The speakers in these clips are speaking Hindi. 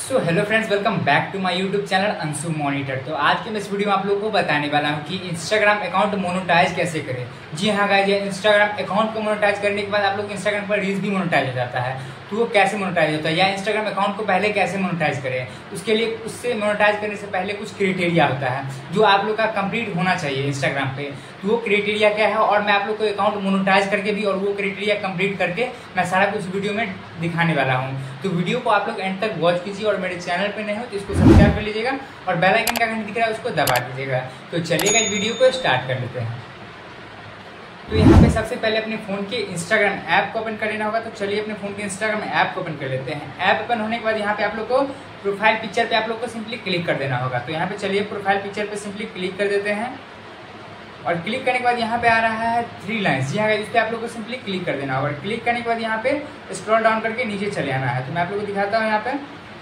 So hello friends, welcome back to my YouTube channel Anshu monitor. तो आज के मैं इस वीडियो में आप लोगों को बताने वाला हूं कि इंस्टाग्राम अकाउंट मोनेटाइज कैसे करें। जी हाँ गाइस, ये इंस्टाग्राम अकाउंट को मोनेटाइज करने के बाद आप लोग इंस्टाग्राम पर रील्स भी मोनेटाइज हो जाता है। तो वो कैसे मोनेटाइज होता है या इंस्टाग्राम अकाउंट को पहले कैसे मोनेटाइज करें, उसके लिए उससे मोनेटाइज करने से पहले कुछ क्राइटेरिया होता है जो आप लोग का कंप्लीट होना चाहिए इंस्टाग्राम पे। तो वो क्राइटेरिया क्या है और मैं आप लोग को अकाउंट मोनेटाइज करके भी और वो क्राइटेरिया कंप्लीट करके मैं सारा कुछ वीडियो में दिखाने वाला हूँ। तो वीडियो को आप लोग एंड तक वॉच कीजिए और मेरे चैनल पे नहीं हो तो इसको सब्सक्राइब कर लीजिएगा और बेल आइकन का घंटी दिख रहा है उसको दबा दीजिएगा। तो चलिएगा इस वीडियो को स्टार्ट कर लेते हैं। तो यहाँ पे सबसे पहले अपने फोन के इंस्टाग्राम ऐप को ओपन कर लेना होगा। तो चलिए अपने फोन के इंस्टाग्राम ऐप को ओपन कर लेते हैं। ऐप ओपन होने के बाद यहाँ पे आप लोग को प्रोफाइल पिक्चर पे आप लोग को सिंपली क्लिक कर देना होगा। तो यहाँ पे चलिए प्रोफाइल पिक्चर पे सिंपली क्लिक कर देते हैं और क्लिक करने के बाद यहाँ पे आ रहा है 3 लाइन्स। जी हाँ, इस पे आप लोग को सिंपली क्लिक कर देना होगा। क्लिक करने के बाद यहाँ पे स्क्रॉल डाउन करके नीचे चले आना है। तो मैं आप लोग को दिखाता हूँ यहाँ पे।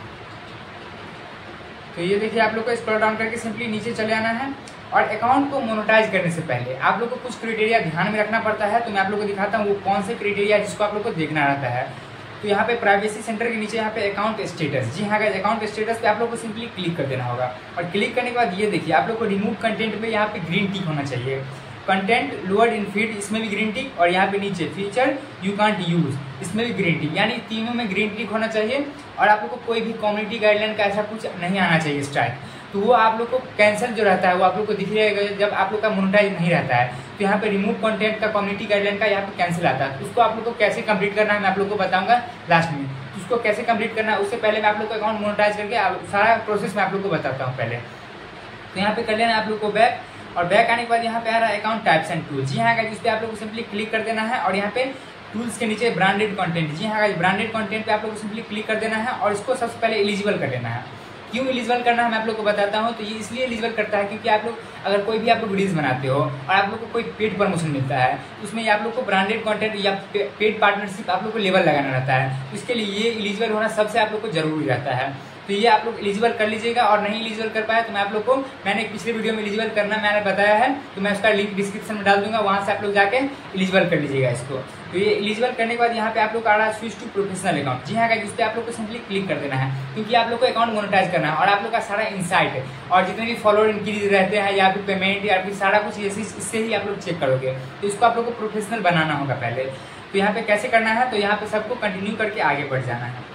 तो ये देखिए आप लोग को स्क्रॉल डाउन करके सिंपली नीचे चले आना है और अकाउंट को मोनेटाइज करने से पहले आप लोग को कुछ क्राइटेरिया ध्यान में रखना पड़ता है। तो मैं आप लोग को दिखाता हूँ वो कौन से क्राइटेरिया जिसको आप लोग को देखना रहता है। तो यहाँ पे प्राइवेसी सेंटर के नीचे यहाँ पे अकाउंट स्टेटस, जी हाँ गाइस, अकाउंट स्टेटस पे आप लोग को सिंपली क्लिक कर देना होगा। और क्लिक करने के बाद ये देखिए आप लोग को रिमूव कंटेंट पे यहाँ पे ग्रीन टिक होना चाहिए। कंटेंट लोअर इन फीड, इसमें भी ग्रीन टिक, और यहाँ पे नीचे फीचर यू कांट यूज, इसमें भी ग्रीन टिक, यानी तीनों में ग्रीन टिक होना चाहिए। और आप लोग को कोई भी कम्युनिटी गाइडलाइन का ऐसा कुछ नहीं आना चाहिए स्ट्राइक। तो वो आप लोग को कैंसिल जो रहता है वो आप लोग को दिख रहेगा जब आप लोग का मोनेटाइज नहीं रहता है। तो यहाँ पे रिमूव कंटेंट का कम्युनिटी गाइडलाइन का यहाँ पे कैंसिल आता है। तो उसको आप लोग को कैसे कंप्लीट करना है मैं आप लोग को बताऊंगा लास्ट में। तो उसको कैसे कंप्लीट करना है उससे पहले मैं आप लोग को अकाउंट मोनेटाइज करके सारा प्रोसेस मैं आप लोग को बताता हूँ पहले। तो यहाँ पे कर लेना आप लोग को बैक, और बैक आने के बाद यहाँ पे आ रहा है अकाउंट टाइप्स एंड टूल्स। जी हाँ, जिस पे आप लोग को सिंपली क्लिक कर देना है और यहाँ पे टूल्स के नीचे ब्रांडेड कंटेंट, जी हाँ, ब्रांडेड कंटेंट पे आप लोग को सिंपली क्लिक कर देना है और इसको सबसे पहले एलिजिबल कर देना है। क्यों एलिजिबल करना है मैं आप लोग को बताता हूँ। तो ये इसलिए एलिजिबल करता है क्योंकि आप लोग अगर कोई भी आप लोग रील्स बनाते हो और आप लोग को कोई पेड प्रमोशन मिलता है तो उसमें आप लोग को ब्रांडेड कंटेंट या पेड पार्टनरशिप आप लोग को लेवल लगाना रहता है। तो इसके लिए ये एलिजिबल होना सबसे आप लोग को जरूरी रहता है। तो ये आप लोग एलिजिबल कर लीजिएगा और नहीं एलिजिबल कर पाए तो मैं आप लोग को मैंने एक पिछले वीडियो में एलिजिबल करना मैंने बताया है, तो मैं उसका लिंक डिस्क्रिप्शन में डाल दूंगा, वहां से आप लोग जाके एलिजिबल कर लीजिएगा इसको। तो ये एलिजिबल करने के बाद यहाँ पे आप लोग आ रहा है स्विच टू प्रोफेशनल अकाउंट। जी हाँ, जिस पे आप लोग को सिंपली क्लिक कर देना है क्योंकि आप लोग को अकाउंट मोनेटाइज करना है और आप लोग का सारा इनसाइट और जितने भी फॉलोअर इंक्रीज रहते हैं या फिर पेमेंट या फिर सारा कुछ इससे ही आप लोग चेक करोगे। तो इसको आप लोग को प्रोफेशनल बनाना होगा पहले। तो यहाँ पे कैसे करना है, तो यहाँ पे सबको कंटिन्यू करके आगे बढ़ जाना है।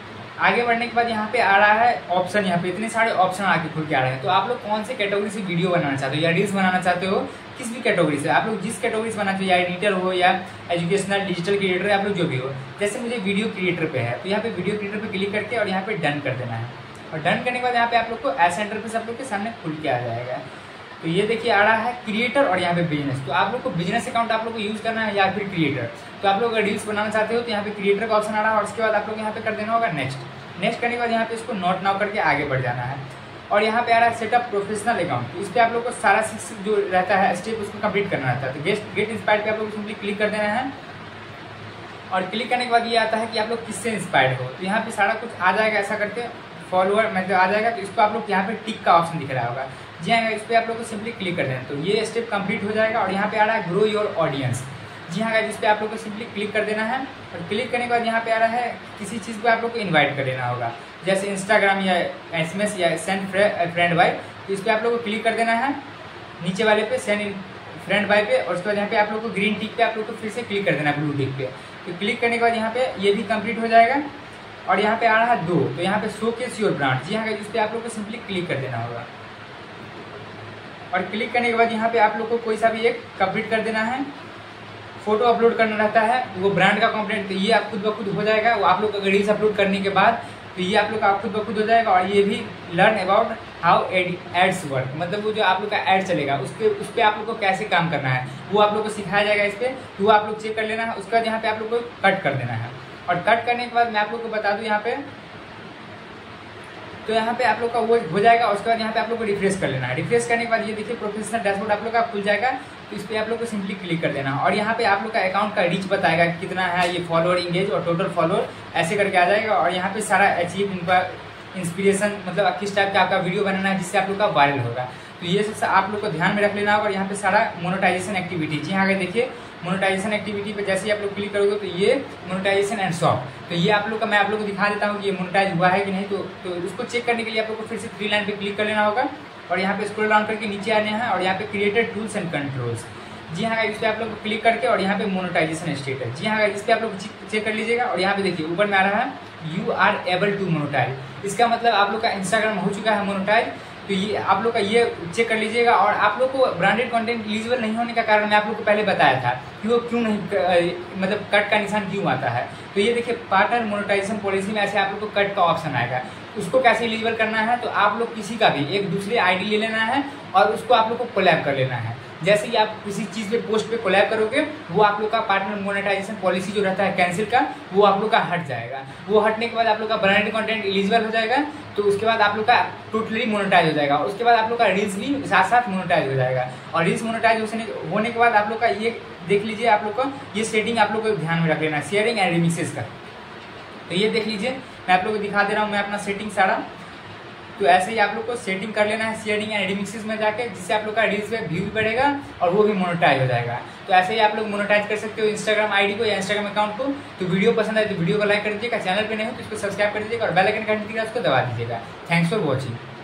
आगे बढ़ने के बाद यहाँ पे आ रहा है ऑप्शन, यहाँ पे इतने सारे ऑप्शन आके खुल के आ रहे हैं। तो आप लोग कौन से कैटेगरी से वीडियो बनाना चाहते हो या रील्स बनाना चाहते हो, किस भी कैटेगरी से आप लोग जिस कैटेगरी से बनाते हो, या एडिटर हो या एजुकेशनल डिजिटल क्रिएटर आप लोग जो भी हो। जैसे मुझे वीडियो क्रिएटर पे है तो यहाँ पे वीडियो क्रिएटर पे क्लिक करके और यहाँ पे डन कर देना है। और डन करने के बाद यहाँ पे आप लोग को एड सेंटर पे सब लोग के सामने खुल के आ जाएगा। तो ये देखिए आ रहा है क्रिएटर और यहाँ पे बिजनेस। तो आप लोग को बिजनेस अकाउंट आप लोग को यूज करना है या फिर क्रिएटर। तो आप लोग अगर रील्स बनाना चाहते हो तो यहाँ पे क्रिएटर का ऑप्शन आ रहा है और उसके बाद आप लोग यहाँ पे कर देना होगा नेक्स्ट। नेक्स्ट करने के बाद यहाँ पे इसको नोट नाउ करके आगे बढ़ जाना है। और यहाँ पे आ रहा है सेटअप प्रोफेशनल अकाउंट। तो इस पर आप लोग को सारा जो रहता है स्टेप उसको कंप्लीट करना रहता है। तो गेट इंस्पायर्ड पे आप लोग सिंपली क्लिक कर देना है और क्लिक करने के बाद ये आता है कि आप लोग किससे इंस्पायर्ड हो। तो यहाँ पे सारा कुछ आ जाएगा ऐसा करके, फॉलोअर मतलब आ जाएगा। तो इसको आप लोग यहाँ पे टिक का ऑप्शन दिख रहा होगा, जी हाँ, इस पर आप लोग को सिंपली क्लिक कर देना। तो ये स्टेप कंप्लीट हो जाएगा और यहाँ पे आ रहा है ग्रो योर ऑडियंस। जी हाँ, जिस पे आप लोग को सिंपली क्लिक कर देना है और क्लिक करने के बाद यहाँ पे आ रहा है किसी चीज़ पे आप लोग को इनवाइट कर देना होगा, जैसे इंस्टाग्राम या एसएमएस या सेंड फ्रेंड बाय। तो इस पर आप लोग को क्लिक कर देना है नीचे वाले पे सेंड फ्रेंड बाय पे, और उसके बाद यहाँ पे आप लोग को ग्रीन टिक पे आप लोग को फिर से क्लिक कर देना है ब्लू टिक पे। तो क्लिक करने के बाद यहाँ पे ये भी कंप्लीट हो जाएगा और यहाँ पे आ रहा है 2। तो यहाँ पे शोकेस योर ब्रांड, जी हाँ, इस पर आप लोग को सिंपली क्लिक कर देना होगा। और क्लिक करने के बाद यहाँ पे आप लोग को कोई सा भी एक कंप्लीट कर देना है। फोटो अपलोड करना रहता है वो ब्रांड का कंटेंट, तो ये आप खुद ब खुद हो जाएगा। वो आप लोग अगर रील्स अपलोड करने के बाद तो ये आप लोग का खुद ब खुद हो जाएगा। और ये भी learn about how ads work, मतलब वो जो आप लोग का एड चलेगा उस पर आप लोग को कैसे काम करना है वो आप लोग को सिखाया जाएगा इस पर। तो वो आप लोग चेक कर लेना है। उसके बाद यहाँ पे आप लोग को कट कर देना है। और कट करने के बाद मैं आप लोग को बता दूँ यहाँ पे, तो यहाँ पे आप लोग का वो हो जाएगा। उसके बाद यहाँ पे आप लोग को रिफ्रेश कर लेना है। रिफ्रेश करने के बाद ये देखिए प्रोफेशनल डैशबोर्ड आप लोग का खुल जाएगा। तो इस पर आप लोग को सिंपली क्लिक कर देना और यहाँ पे आप लोग का अकाउंट का रीच बताएगा कितना है, ये फॉलोअर इंगेज और टोटल फॉलोअर ऐसे करके आ जाएगा। और यहाँ पे सारा अचीव इनका इंस्पिरेशन, मतलब किस टाइप का आपका वीडियो बनाना है जिससे आप लोग का वायरल होगा। तो ये सब आप लोग को ध्यान में रख लेना होगा। और यहाँ पे सारा मोनेटाइजेशन एक्टिविटी, जी हाँ, अगर देखिए मोनेटाइजेशन एक्टिविटी पे जैसे ही आप लोग क्लिक करोगे तो ये मोनेटाइजेशन एंड शॉप, तो ये आप लोग का मैं आप लोग को दिखा देता हूँ कि ये मोनेटाइज हुआ है कि नहीं। तो उसको चेक करने के लिए आप लोग को फिर से 3 लाइन पे क्लिक कर लेना होगा और यहाँ पे स्क्रॉल डाउन करके नीचे आने हैं और यहाँ पे क्रिएटेड टूल्स एंड कंट्रोल्स, जी हाँ इस पे आप लोग क्लिक करके और यहाँ पे मोनेटाइजेशन स्टेटस, जी हाँ इस पे आप लोग चेक कर लीजिएगा और यहाँ पे देखिए ऊपर में आ रहा है you are able to monetize. इसका मतलब आप लोग का इंस्टाग्राम हो चुका है मोनेटाइज। तो ये आप लोग का ये चेक कर लीजिएगा। और आप लोग को ब्रांडेड कंटेंट एलिजिबल नहीं होने का कारण मैं आप लोग को पहले बताया था कि वो क्यों नहीं मतलब कट का निशान क्यों आता है। तो ये देखिए पार्टनर मोनेटाइजेशन पॉलिसी में ऐसे आप लोग को कट का ऑप्शन आएगा। उसको कैसे एलिजिबल करना है, तो आप लोग किसी का भी एक दूसरे आईडी ले लेना है और उसको आप लोग को कोलैब कर लेना है। जैसे ही आप किसी चीज़ पे पोस्ट पे कोलैब करोगे वो आप लोग का पार्टनर मोनेटाइजेशन पॉलिसी जो रहता है कैंसिल का, वो आप लोग का हट जाएगा। वो हटने के बाद आप लोग का ब्रांडेड कंटेंट एलिजिबल हो जाएगा। तो उसके बाद आप लोग का टोटली मोनेटाइज हो जाएगा। उसके बाद आप लोग का रील्स भी साथ साथ मोनेटाइज हो जाएगा। और रील्स मोनेटाइज होने के बाद आप लोग का ये देख लीजिए, आप लोग का ये सेटिंग आप लोग को ध्यान में रख लेना है, शेयरिंग एंड रिमिक्सेस का। तो ये देख लीजिए मैं आप लोग को दिखा दे रहा हूँ मैं अपना सेटिंग सारा। तो ऐसे ही आप लोग को सेटिंग कर लेना है शेयरिंग एंड रिमिक्सेस में जाके, जिससे आप लोग का रील्स पे व्यू भी बढ़ेगा और वो भी मोनेटाइज हो जाएगा। तो ऐसे ही आप लोग मोनेटाइज कर सकते हो इंस्टाग्राम आईडी को या इंस्टाग्राम अकाउंट को। तो वीडियो पसंद आए तो वीडियो को लाइक कर दीजिएगा, चैनल पे नहीं हो तो इसको सब्सक्राइब कर दीजिएगा और बेल आइकन का घंटी उसको दबा दीजिएगा। Thanks for watching.